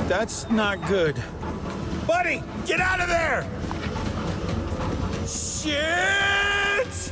That's not good. Buddy, get out of there! Shit!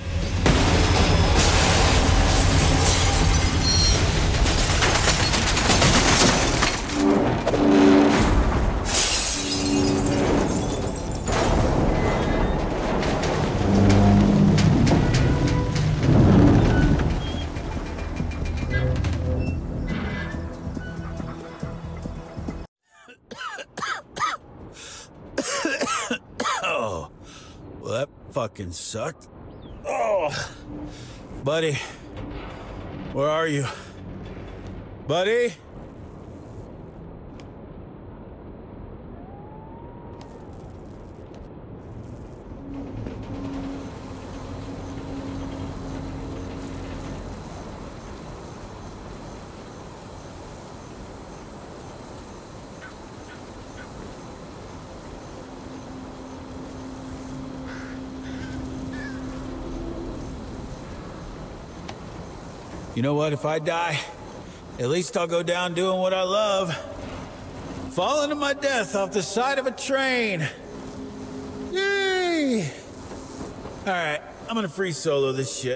Oh, well, that fucking sucked. Oh, buddy, where are you? Buddy? You know what? If I die, at least I'll go down doing what I love. Falling to my death off the side of a train. Yay! Alright, I'm gonna free solo this shit.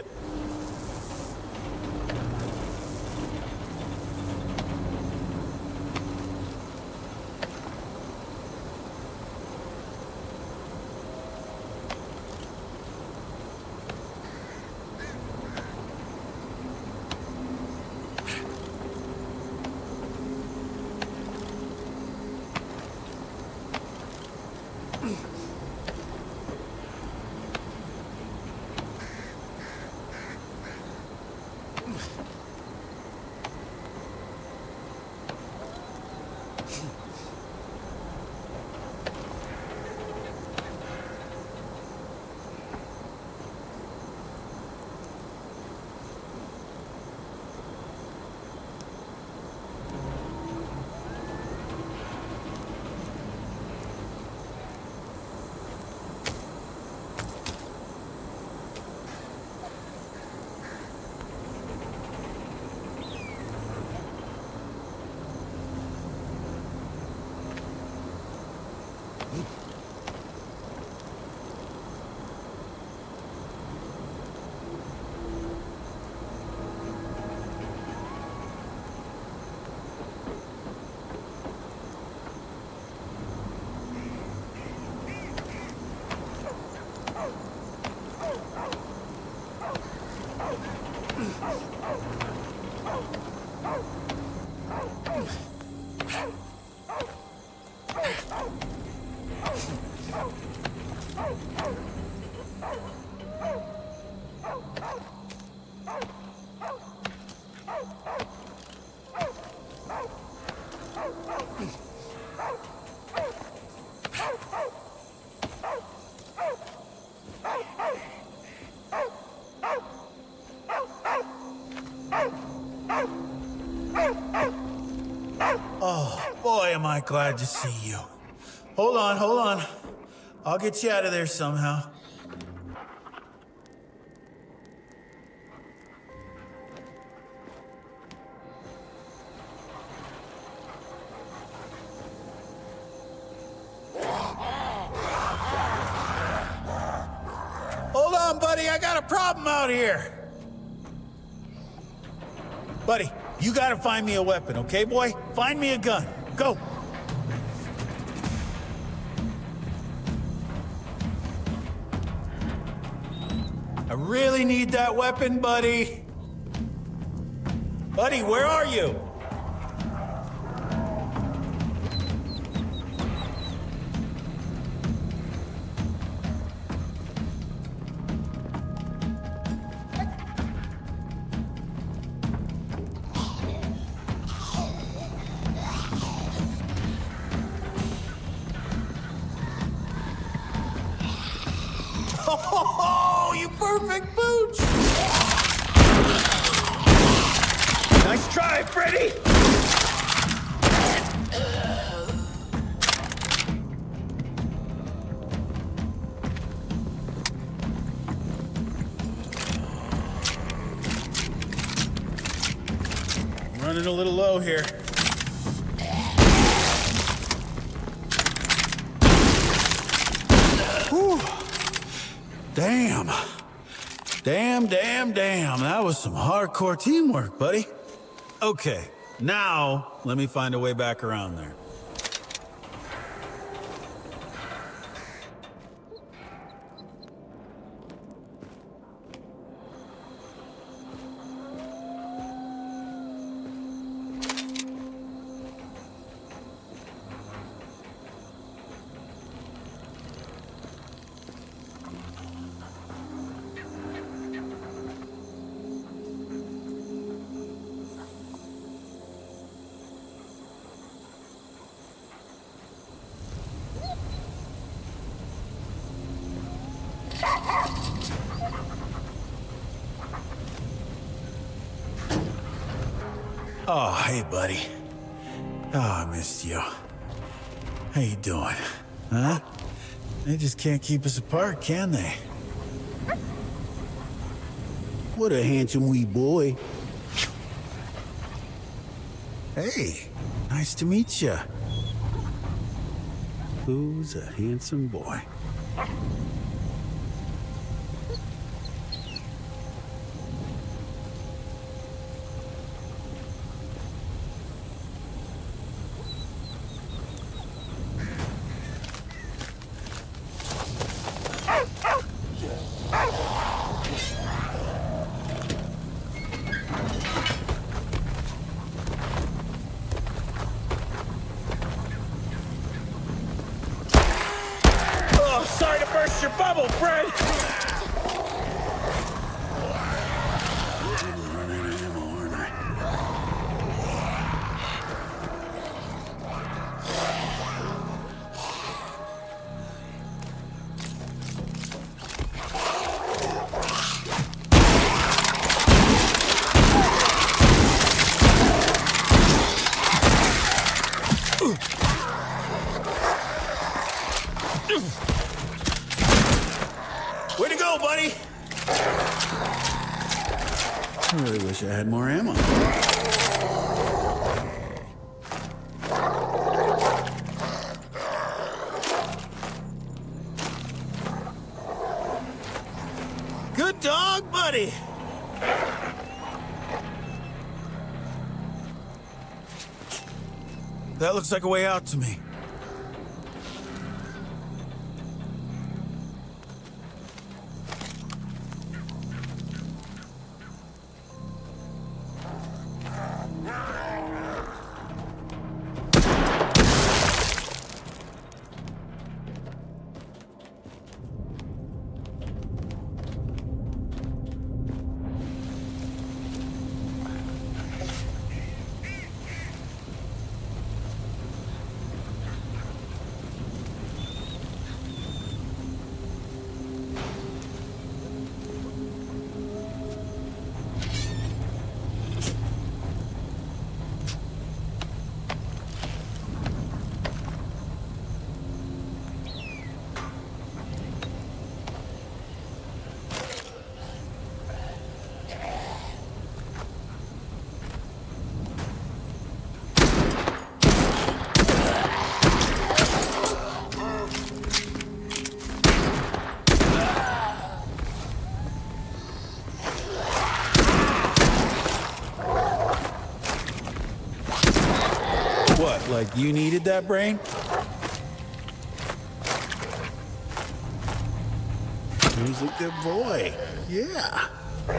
Oh, boy, am I glad to see you. Hold on, hold on. I'll get you out of there somehow. Hold on, buddy, I got a problem out here. Buddy, you gotta find me a weapon, okay, boy? Find me a gun. Go. I really need that weapon, buddy. Buddy, where are you? Oh, you perfect booch! Nice try, Freddy! Running a little low here. Damn. Damn. That was some hardcore teamwork, buddy. Okay, now let me find a way back around there. Oh, hey, buddy. Oh, I missed you. How you doing? Huh? They just can't keep us apart, can they? What a handsome wee boy. Hey, nice to meet you. Who's a handsome boy? Sorry to burst your bubble, friend! Running out of ammo, aren't I? Way to go, buddy! I really wish I had more ammo. Good dog, buddy! That looks like a way out to me. What, like you needed that brain? He's a good boy. Yeah.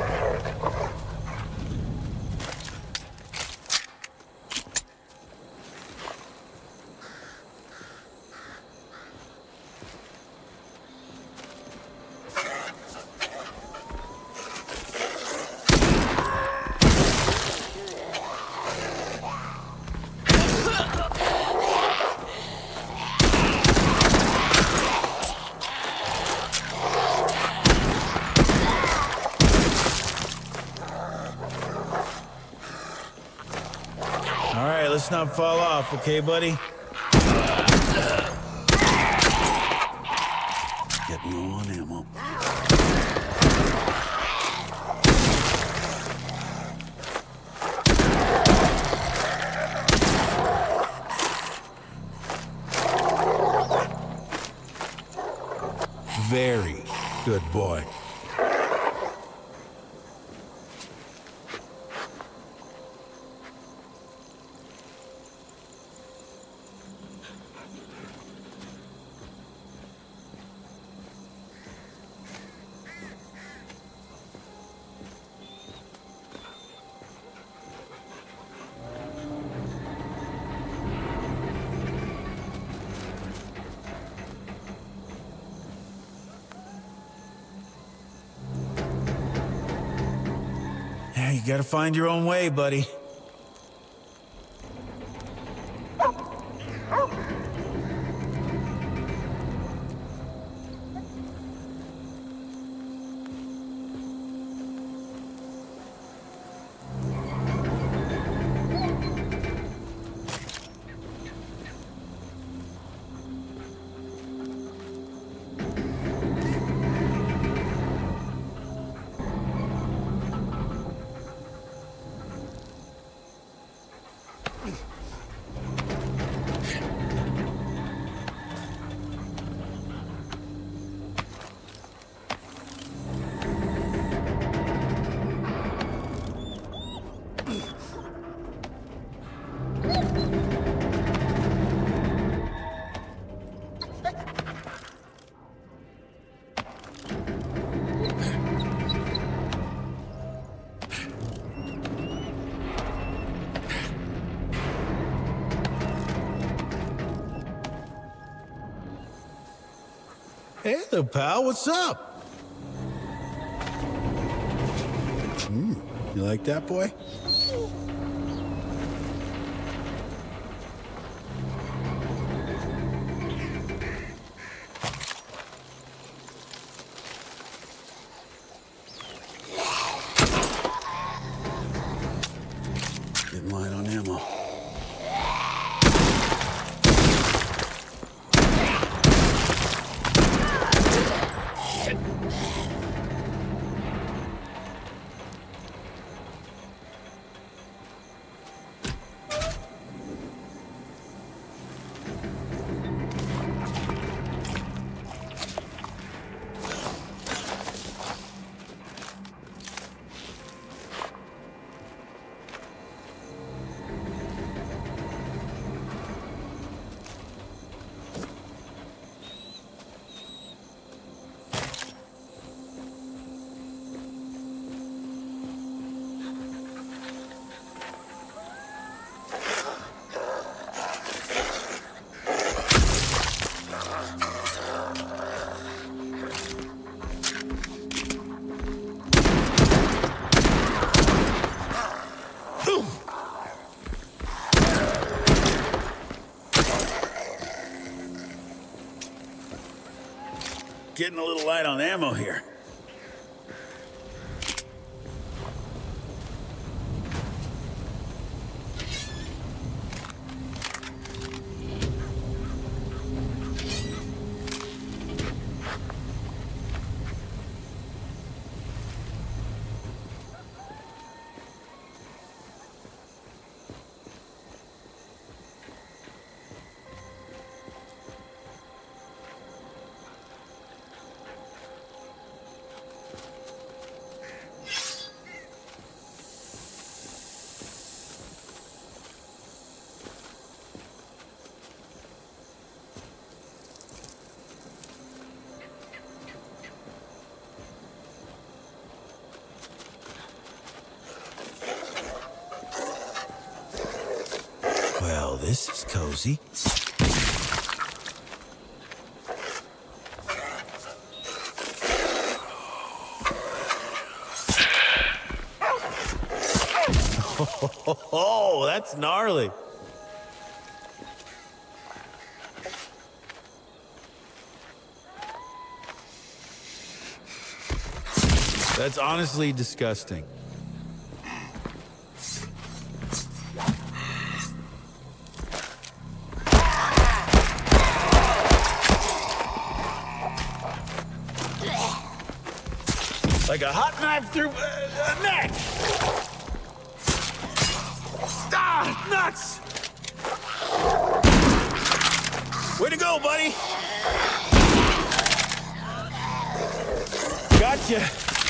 All right, let's not fall off, okay, buddy? Getting low on ammo. Very Good boy. Yeah, you gotta find your own way, buddy. Hey there, pal, what's up? You like that, boy? Getting light on ammo. Getting a little light on ammo here. Well, this is cozy. Oh, that's gnarly. That's honestly disgusting. Like a hot knife through a neck. Ah, nuts! Way to go, buddy. Gotcha.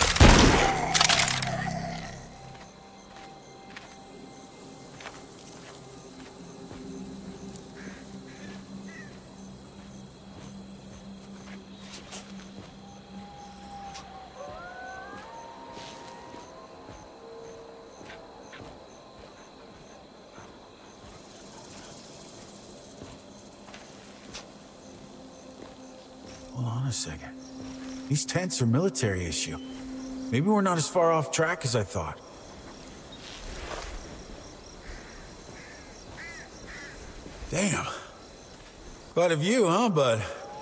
Hold on a second. These tents are military issue. Maybe we're not as far off track as I thought. Damn. Quite a view, huh, bud?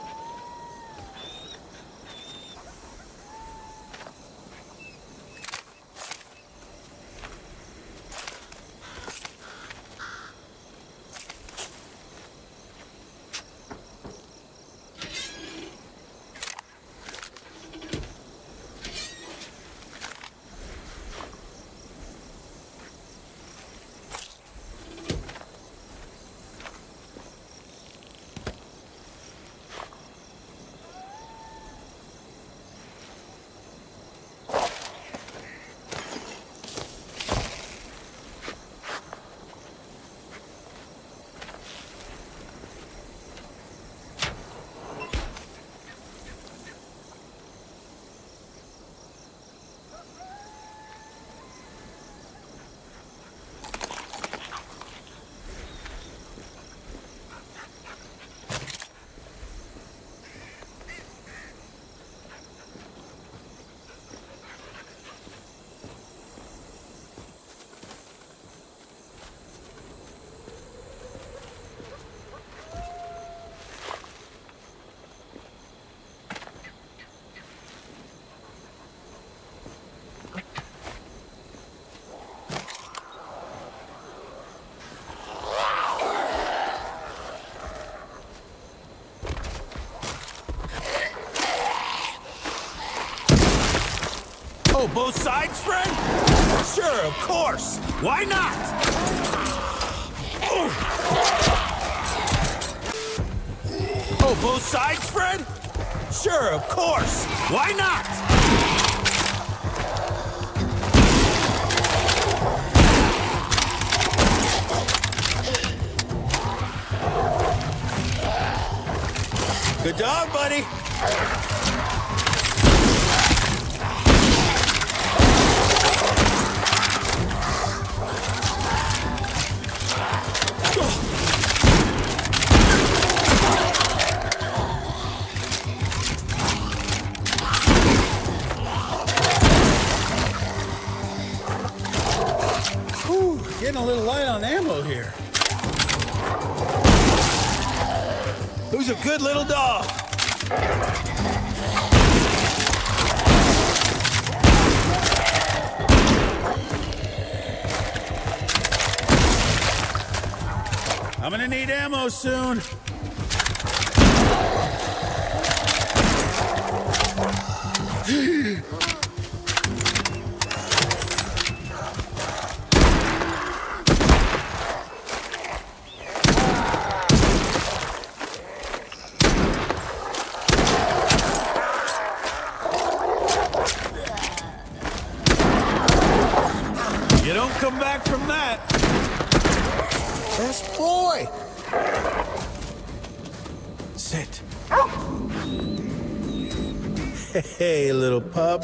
Oh, both sides, friend? Sure, of course. Why not? Oh, both sides, friend? Sure, of course. Why not? Good dog, buddy. Getting a little light on ammo here. Who's a good little dog? I'm gonna need ammo soon. You don't come back from that. Best boy. Sit. Hey, little pup.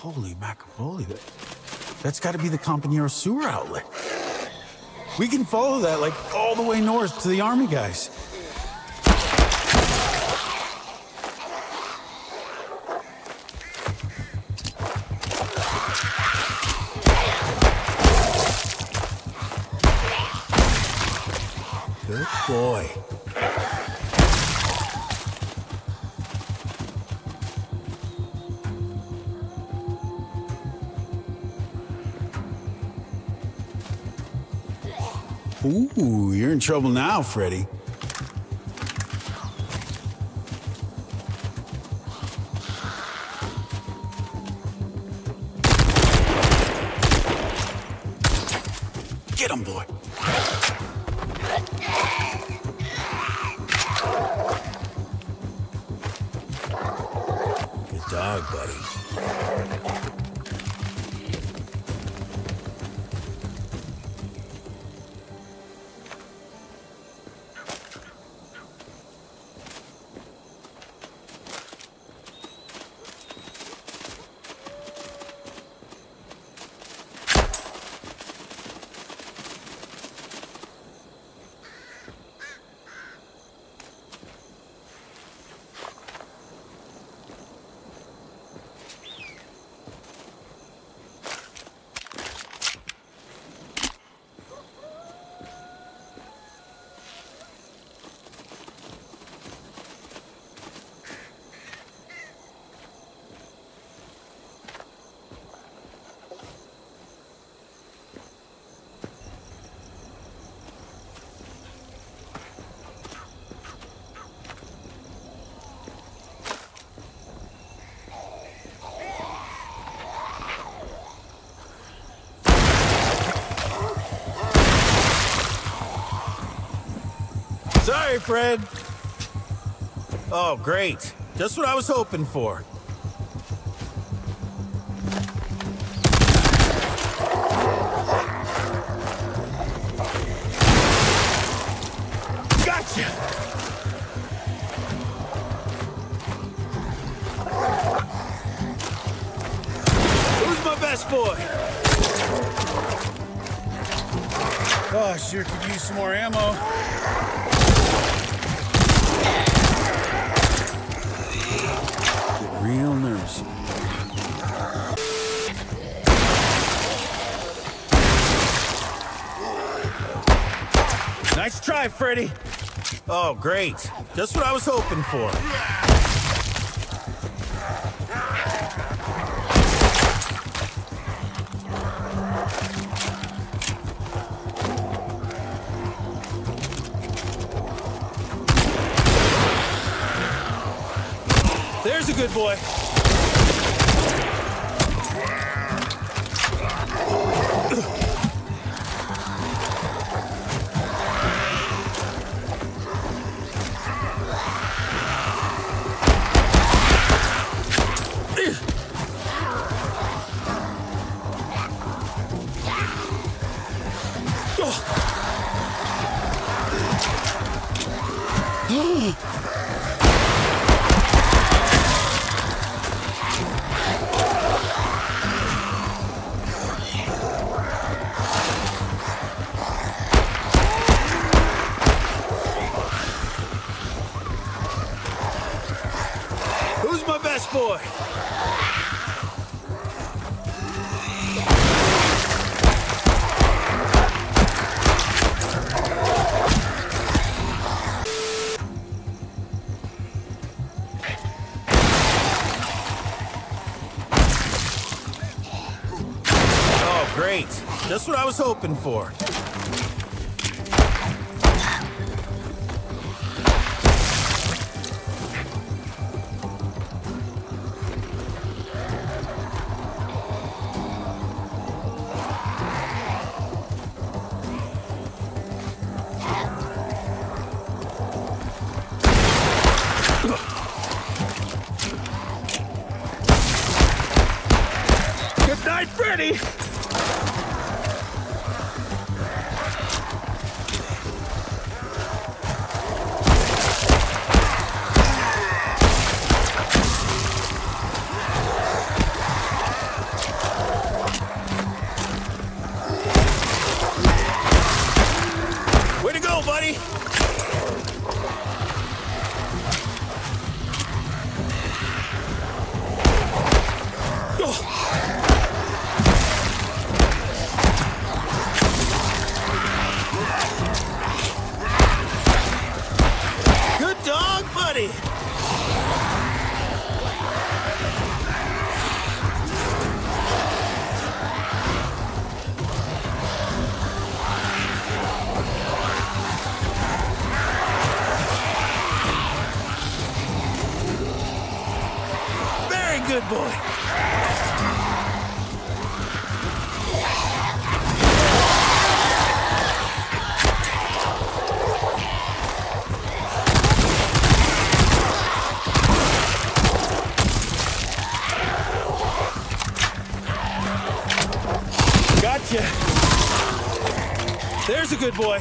Holy macavoli, that's got to be the Compañero sewer outlet. We can follow that like all the way north to the army guys. Good boy. Ooh, you're in trouble now, Freddy. Get him, boy. Good dog, buddy. Sorry, Fred. Oh, great. Just what I was hoping for. Gotcha! Who's my best boy? Oh, I sure could use some more ammo. Real nervous. Nice try, Freddy. Oh, great. Just what I was hoping for. There's a good boy. Who's my best boy? Oh, great. Just what I was hoping for. Good night, Freddy! good boy. Gotcha. There's a good boy.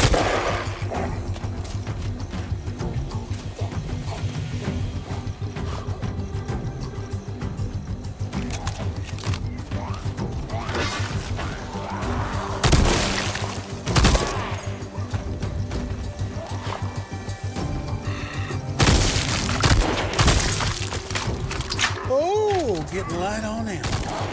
Oh, getting light on ammo.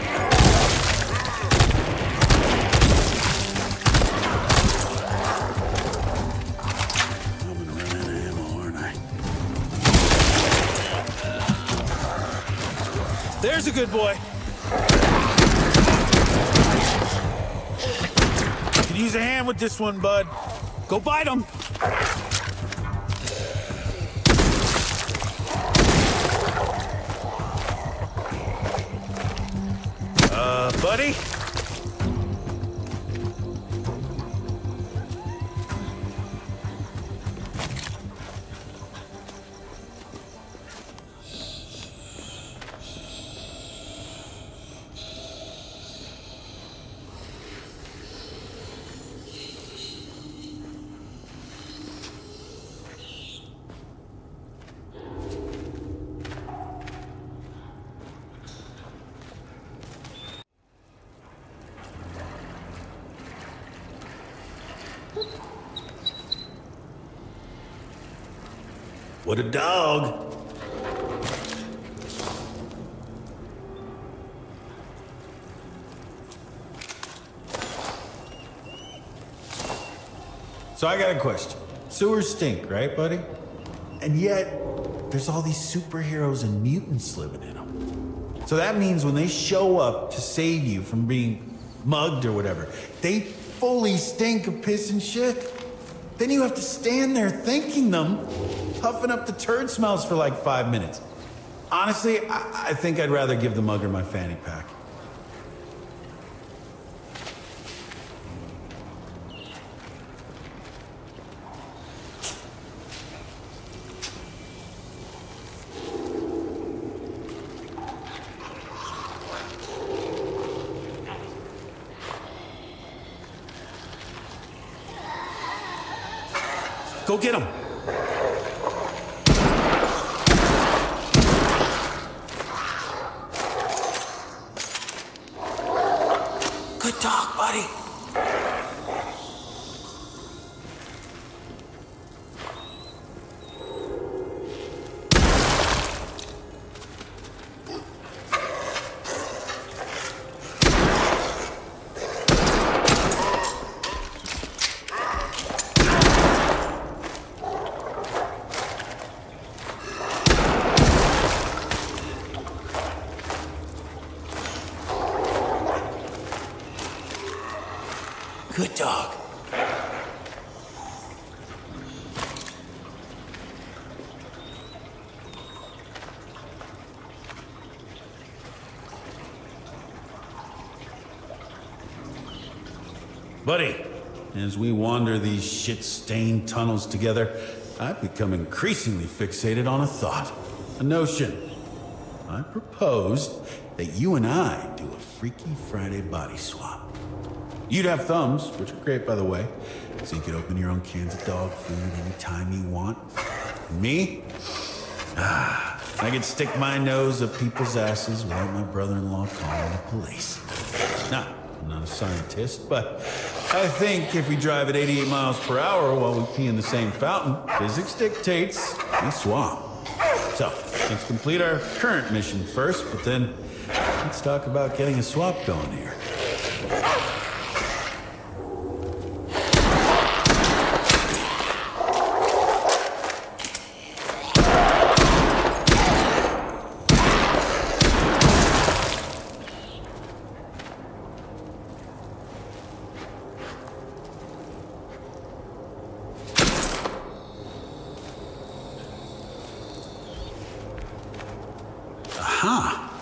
I'm gonna run out of ammo, aren't I? There's a good boy. Could use a hand with this one, bud. Go bite him. Buddy? What a dog. So I got a question. Sewers stink, right, buddy? And yet, there's all these superheroes and mutants living in them. So that means when they show up to save you from being mugged or whatever, they fully stink of piss and shit. Then you have to stand there thanking them, puffing up the turd smells for like 5 minutes. Honestly, I think I'd rather give the mugger my fanny pack. Go get him. Good dog, buddy. Good dog. Buddy, as we wander these shit-stained tunnels together, I've become increasingly fixated on a thought, a notion. I proposed that you and I do a Freaky Friday body swap. You'd have thumbs, which are great, by the way, so you could open your own cans of dog food anytime you want. And me? I could stick my nose up people's asses without my brother-in-law calling the police. Now, I'm not a scientist, but I think if we drive at 88 miles per hour while we pee in the same fountain, physics dictates we swap. So, let's complete our current mission first, but then let's talk about getting a swap going here. Aha!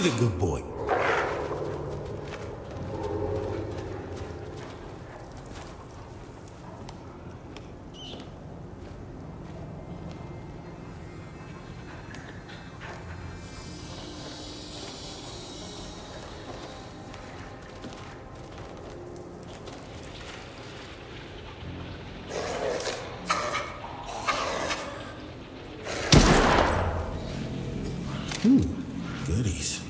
a good boy? Ooh, goodies.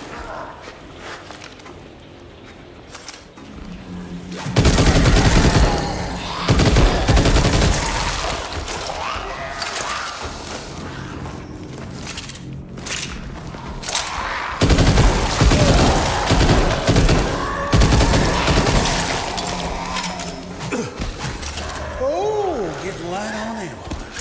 Oh, getting light on ammo.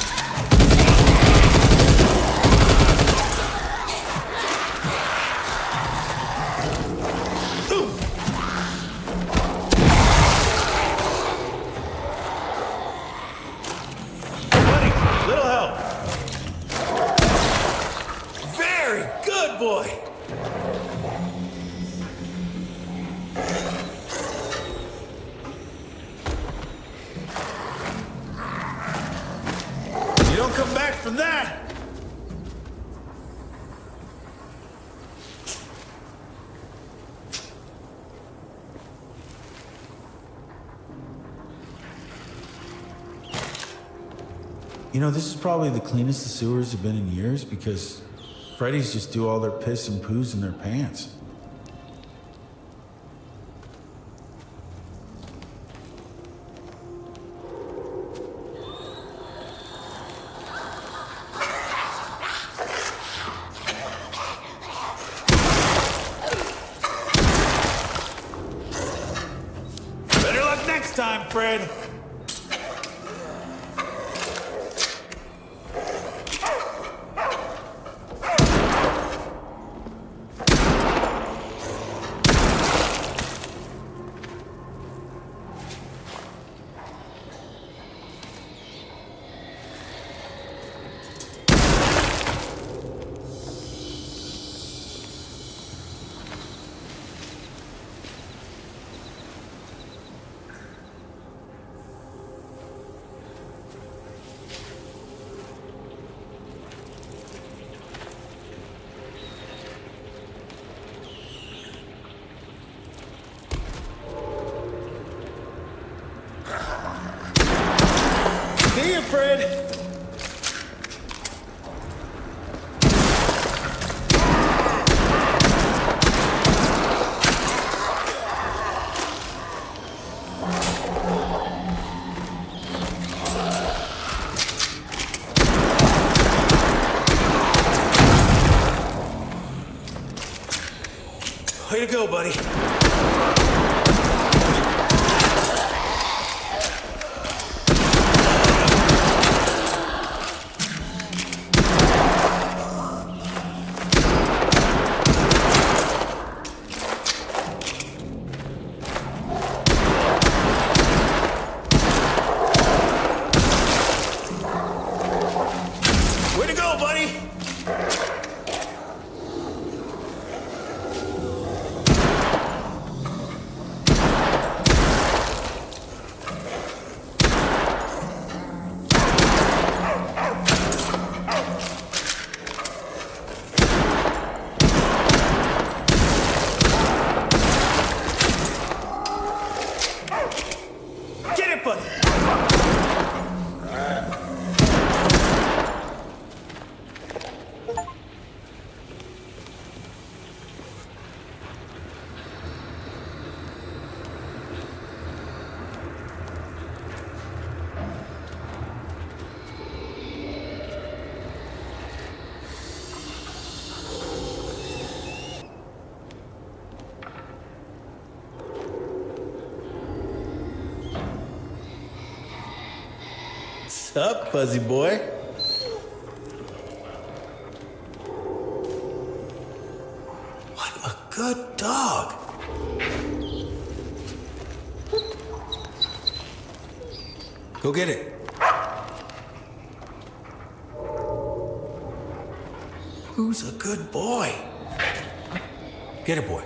Boy. You don't come back from that. You know, this is probably the cleanest the sewers have been in years because Freddy's just do all their piss and poos in their pants. Better luck next time, Fred. See you, Fred. Way to go, buddy. Way to go, buddy! Get it, buddy! What's up, fuzzy boy? What a good dog. Go get it. Who's a good boy? Get it, boy.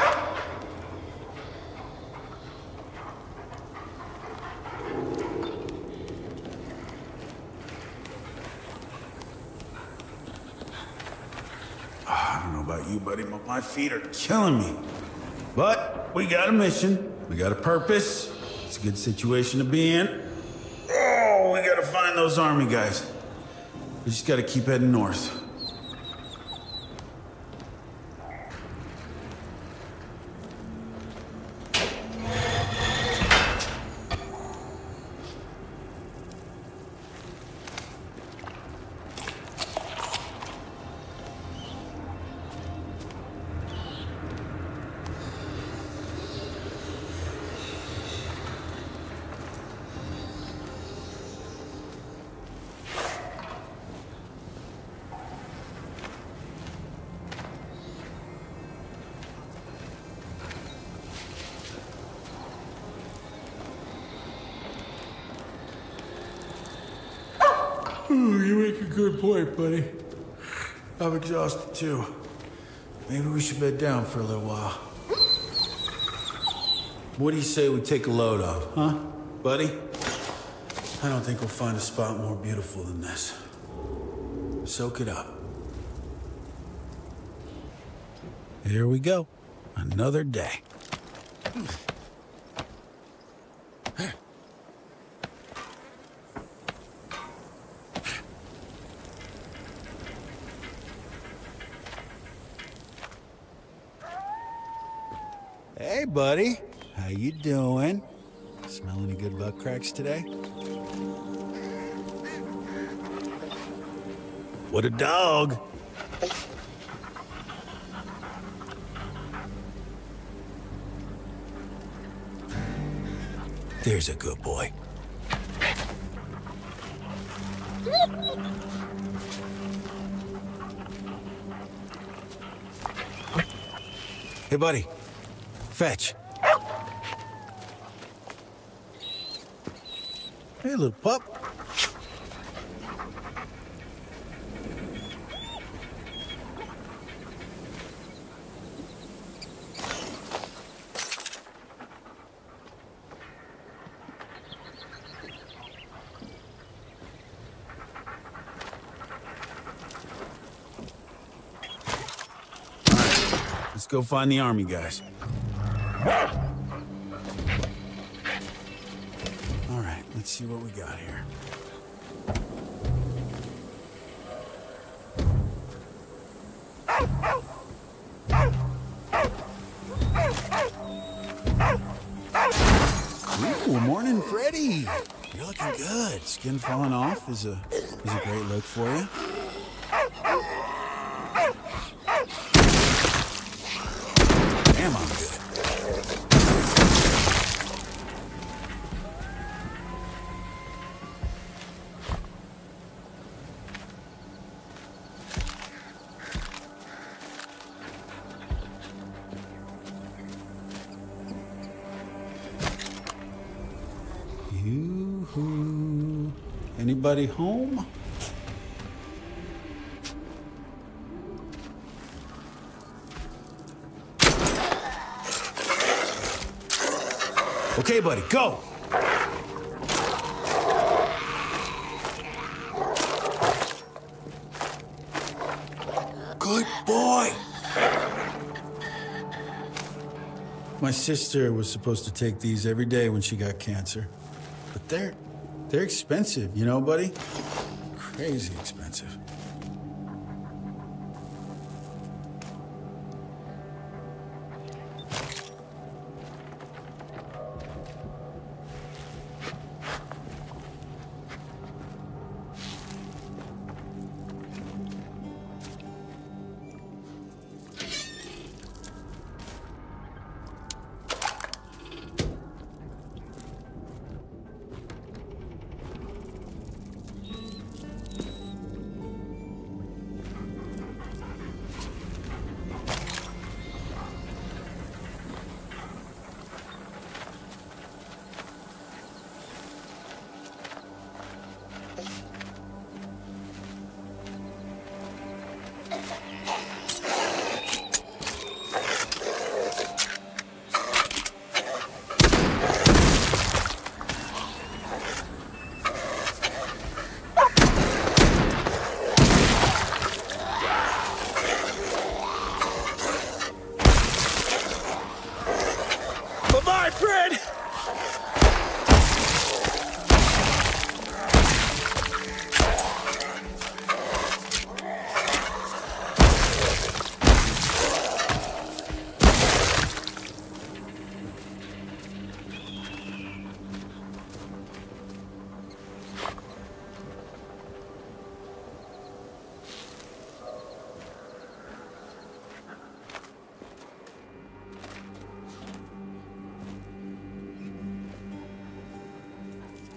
I don't know about you, buddy, but my feet are killing me. But we got a mission. We got a purpose. It's a good situation to be in. Oh, we gotta find those army guys. We just gotta keep heading north. You make a good point, buddy. I'm exhausted too. Maybe we should bed down for a little while. What do you say we take a load off, huh, buddy? I don't think we'll find a spot more beautiful than this. Soak it up. Here we go. Another day. Hey, buddy. How you doing? Smell any good butt cracks today? What a dog. There's a good boy. Hey, buddy. Fetch. Hey, little pup. Let's go find the army guys. All right, let's see what we got here. Ooh, morning, Freddy. You're looking good. Skin falling off is a great look for you. Damn, I'm good. Yoo-hoo. Anybody home? Okay, buddy, go! Good boy! My sister was supposed to take these every day when she got cancer. But they're expensive, you know, buddy? Crazy expensive.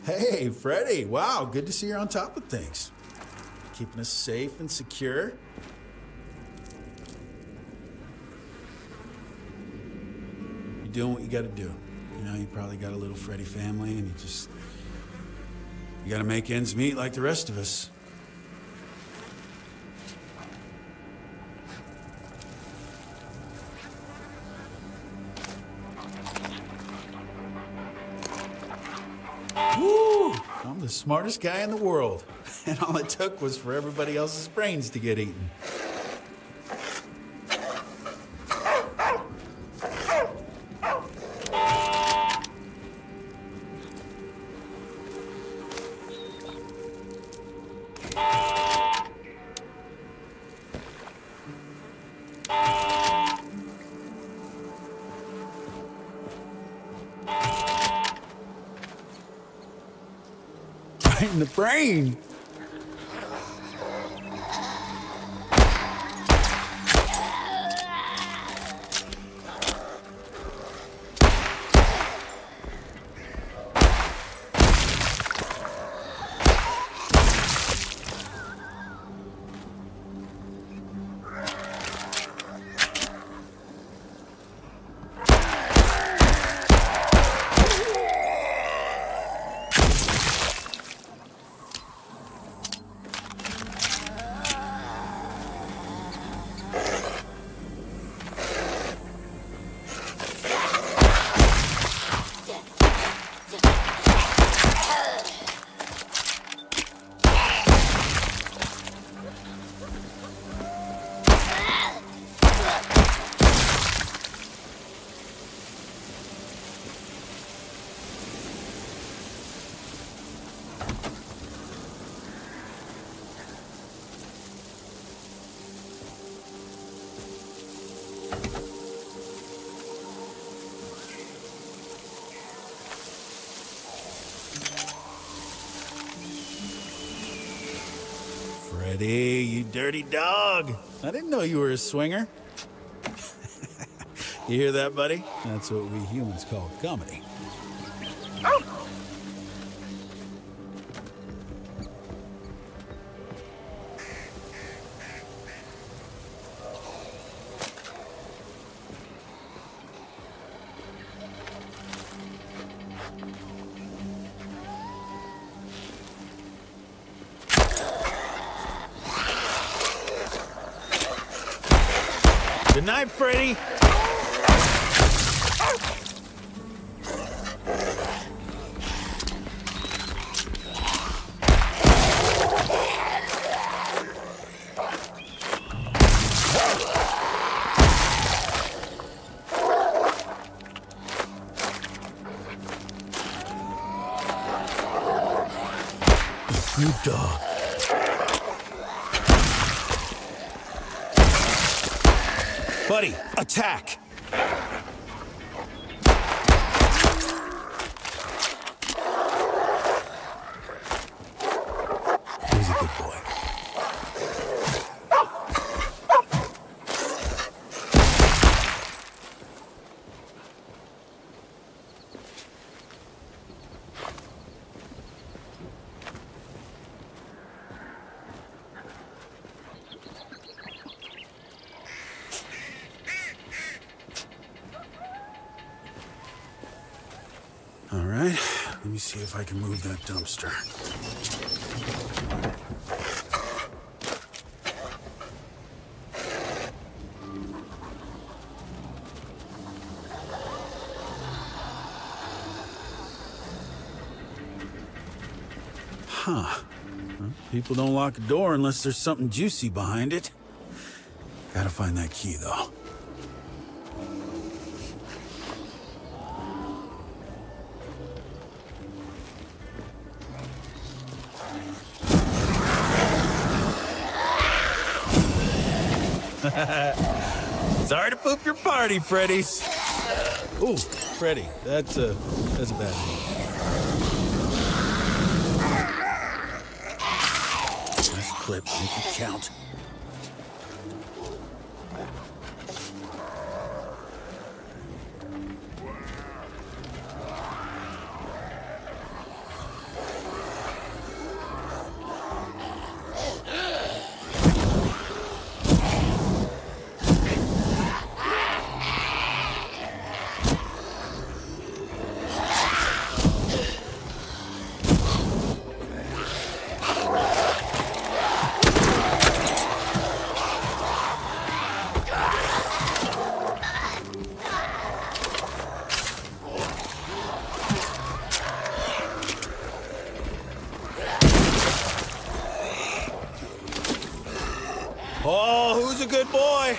Hey, Freddy. Wow, good to see you're on top of things. Keeping us safe and secure. You're doing what you gotta do. You know, you probably got a little Freddy family and you gotta make ends meet like the rest of us. Woo! I'm the smartest guy in the world. And all it took was for everybody else's brains to get eaten. Right in the brain. Freddy, you dirty dog. I didn't know you were a swinger. You hear that, buddy? That's what we humans call comedy. Good night, Freddy. You dog. Buddy, attack! He's a good boy. All right, let me see if I can move that dumpster. Huh. Well, people don't lock a door unless there's something juicy behind it. Gotta find that key, though. Sorry to poop your party, Freddy's. Ooh, Freddy, that's a bad name. Nice clip, make it count. good boy.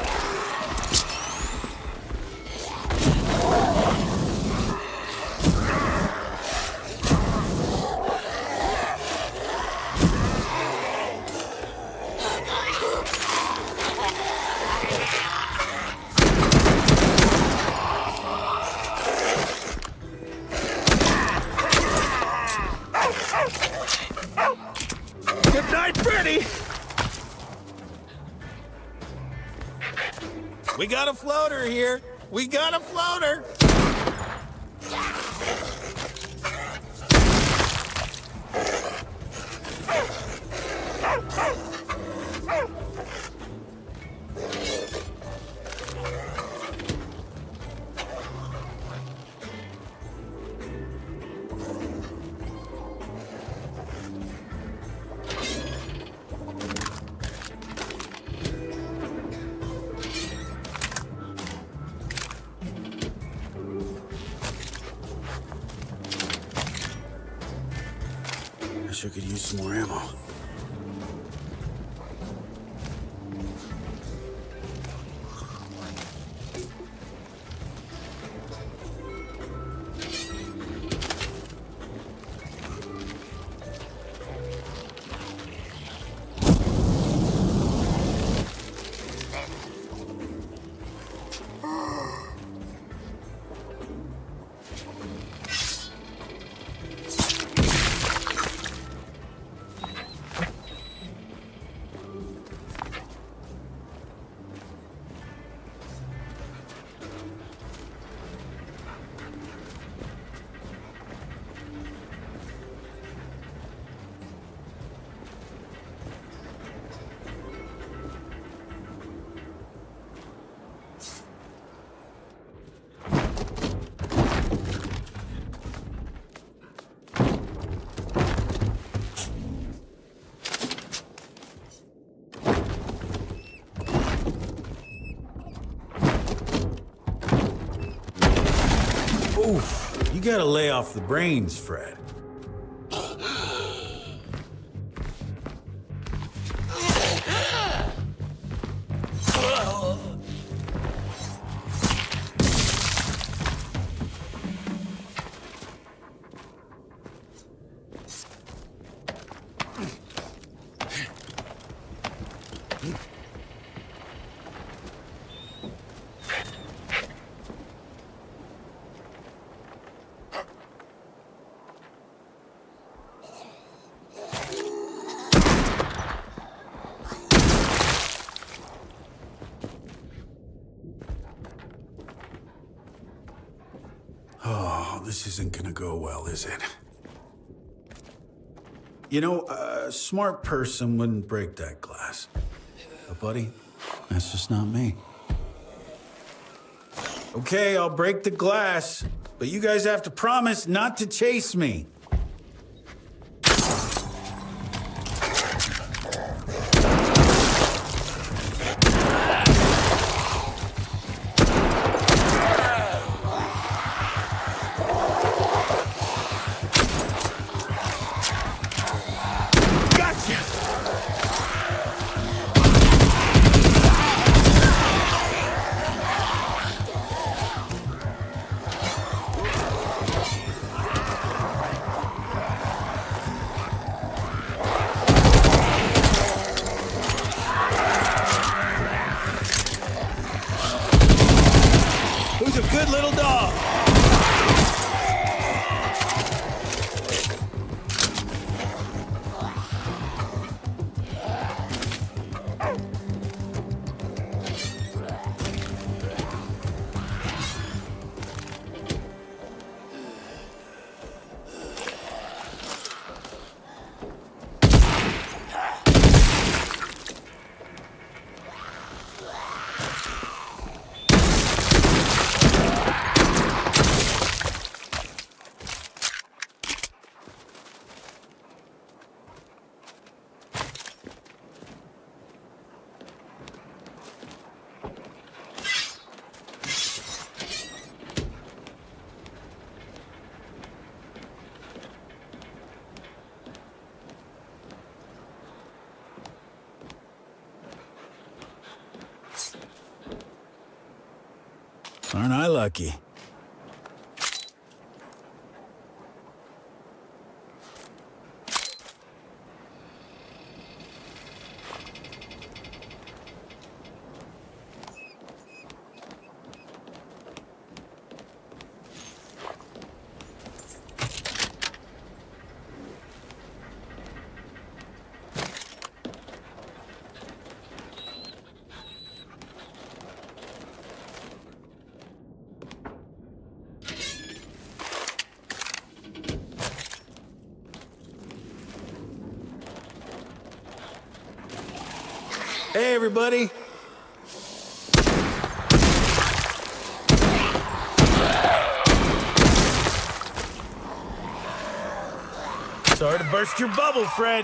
Good night, Freddy. We got a floater here. We got a floater. I sure could use some more ammo. Oof, you gotta lay off the brains, Fred. Oh, this isn't gonna go well, is it? You know, a smart person wouldn't break that glass. But buddy, that's just not me. Okay, I'll break the glass, but you guys have to promise not to chase me. Who's a good little dog? Aren't I lucky? Hey, everybody. Sorry to burst your bubble, Fred.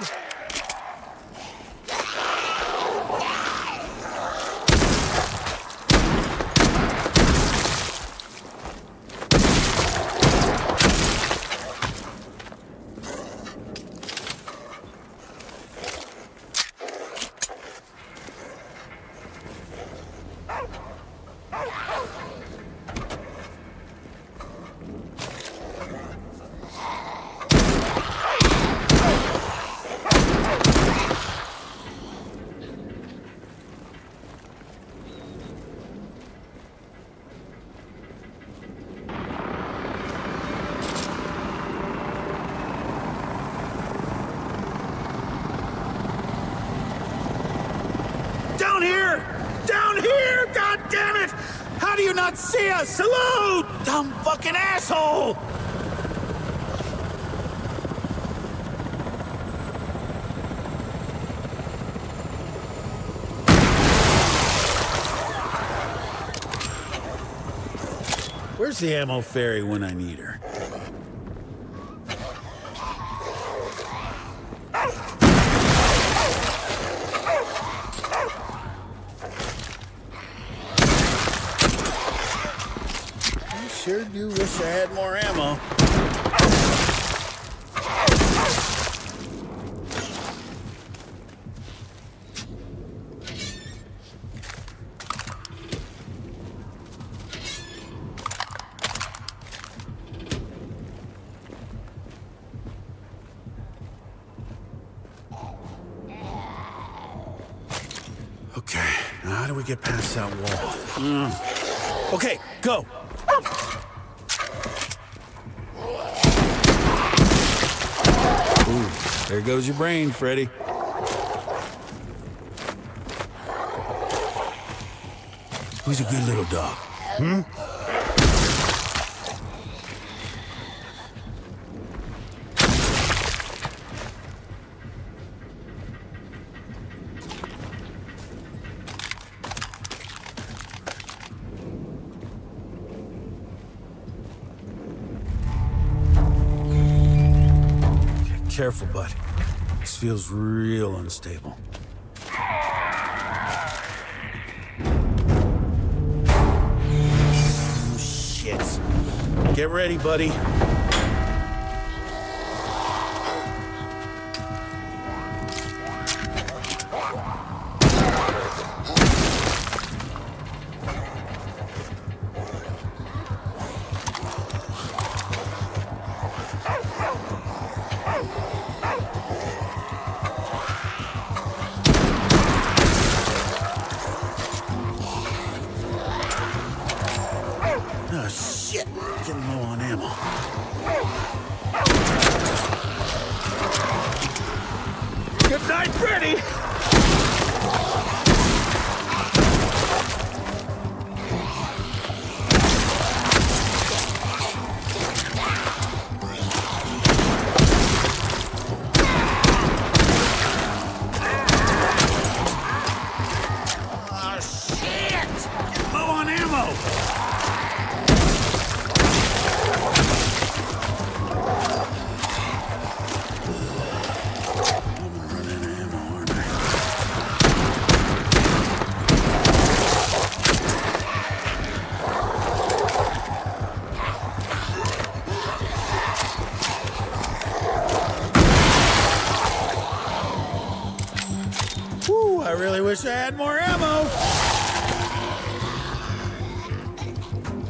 How do you not see us? Hello, dumb fucking asshole! Where's the ammo fairy when I need her? Sure do wish I had more ammo. Okay, now how do we get past that wall? Okay, go! Ooh, there goes your brain, Freddy. Who's a good little dog? Careful, bud. This feels real unstable. Oh, shit. Get ready, buddy. Oh, shit. Getting low on ammo. Good night, Freddy! Oh, shit! Getting low on ammo! I really wish I had more ammo.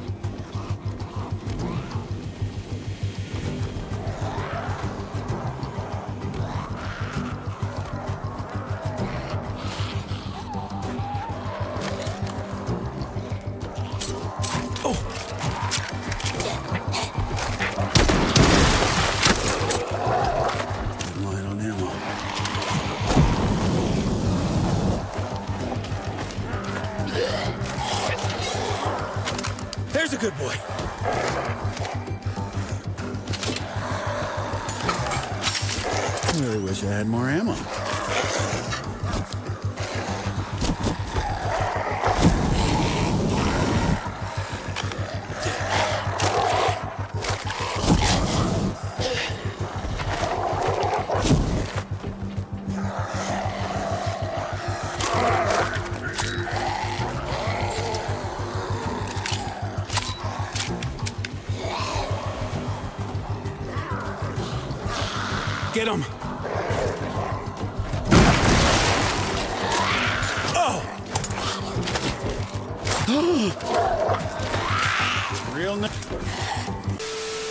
He's a good boy. I really wish I had more ammo. Get him! Oh! Real